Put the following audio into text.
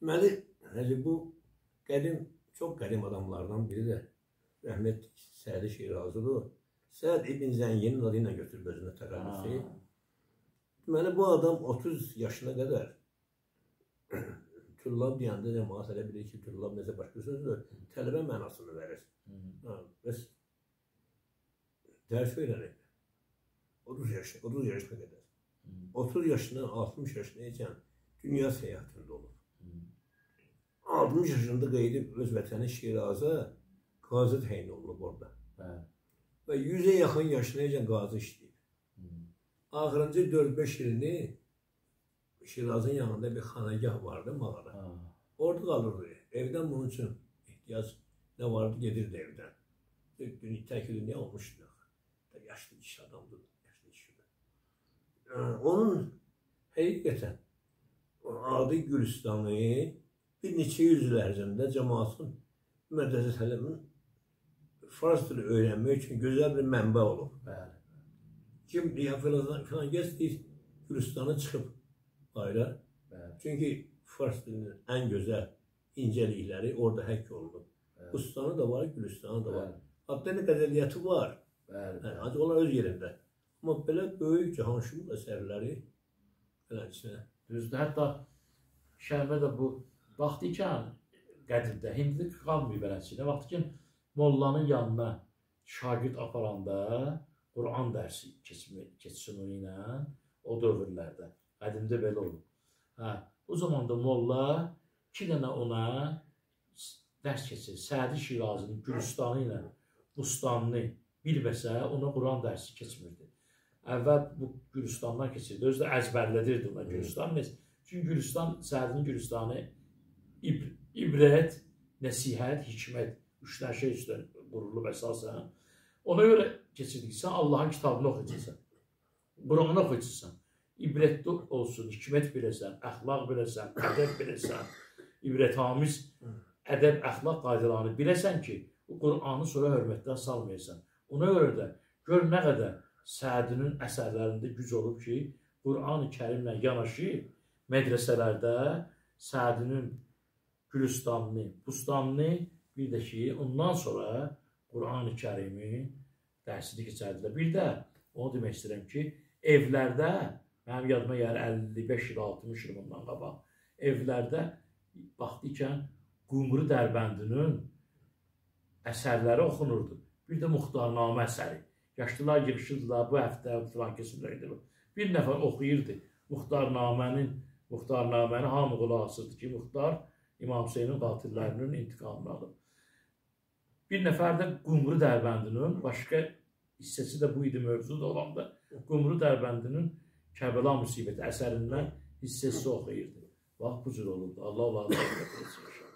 Deməli, bu qədim, çox qədim adamlardan biri də rəhmət Səd Şirazidir. Səd İbn Zənginin adı ilə götürüb özünə təqəllüsü. Deməli, bu adam 30 yaşına qədər Tullab deyəndə cəmaət elə bilir ki, Tullab necə başqa sözdür, tələbə mənasını verir. Bəs dərs öyrənib 30 yaşına qədər. 30 yaşına, 60 yaşına ikən dünya səyahətində olur. 60 yaşında qeydib öz vətəni Şiraza qazı təyin olunub orada. Və 100-ə yaxın yaşına ikən qazı işləyib. Axırıncı 4-5 ilini Şirazın yanında bir xanagah vardı, mağara. Orada qalırdı. Evdən bunun üçün ehtiyac nə vardı, gedirdi evdən. Tərk dünya olmuşdu. Yaşlı iş adamdır, yaşlı işdir. Onun həqiqətən adı Gülüstanı bir neçə yüz il ərzində cəmaatın Mədəzə Sələmin fars dili öyrənmək üçün gözəl bir mənbə olub. Kim filan gəz deyir, Gülüstanı çıxıb ayrı. Çünki fars dilinin ən gözəl incəlikləri orada həkk olunub. Bustanı da var, Gülüstanı da var. Hatta nə qədəliyyəti var. Ancaq onlar öz yerində. Amma belə böyük cahanşumul əsərləri eləçinə. Düzdür, hətta şəhərdə də bu vaxtı ikən qədimdə, hindi qalmıyor beləçinə. Vaxtı ikən mollanın yanına şagird aparanda Quran dərsi keçsin o ilə, o dövrlərdə. Qədimdə belə olur. O zaman da molla 2 dənə ona dərs keçir. Səd Şirazinin Gülüstanı ilə Bustanını bilməsə, ona Quran dərsi keçmirdi. Əvvəl bu Gülüstandan keçirdi. Özü də əzbərlədirdi ona Gülüstan. Çünki Gülüstan, Sədin Gülüstanı ibrət, nəsihət, hikmət, 3 dənə şey üstən qurulub əsasən. Ona görə keçirdik ki, sən Allahın kitabını oxuyacaqsan, Quranı oxuyacaqsan, ibrətli olsun, hikmət biləsən, əxlaq biləsən, ədəb biləsən, ibrətamiz ədəb, əxlaq qaydalarını biləsən ki, bu Quranı sonra hörmətdən salmayasan. Ona görə də gör nə qədər Sədinin əsərlərində güc olub ki, Quran-ı Kərimlə yanaşı mədrəsələrdə Sədinin Gülüstanını, Bustanını bir də ki, ondan sonra Quran-ı Kərimi dərsini keçərdilər. Bir də onu demək istəyirəm ki, evlərdə, mənim yadıma gəlir 55 il, 60 il bundan qabaq, evlərdə vaxtı ikən Qumru Dərbəndinin əsərləri oxunurdu. Bir də Muxtarnamə əsəri. Yaşlılar yığışırdılar, bu həftə filan kesimlərdə. Bir nəfər oxuyurdu Muxtarnaməni hamı qulaq asırdı ki, Muxtar İmam Hüseynin qatillərinin intiqamını alıb. Bir nəfər də Qumru Dərbəndinin, başqa hissəsi də bu idi mövzu da olanda, Qumru Dərbəndinin Kərbəla müsibəti əsərindən hissəsi oxuyurdu. Bax, bu cür olurdu. Allah onları rəhmət etsin.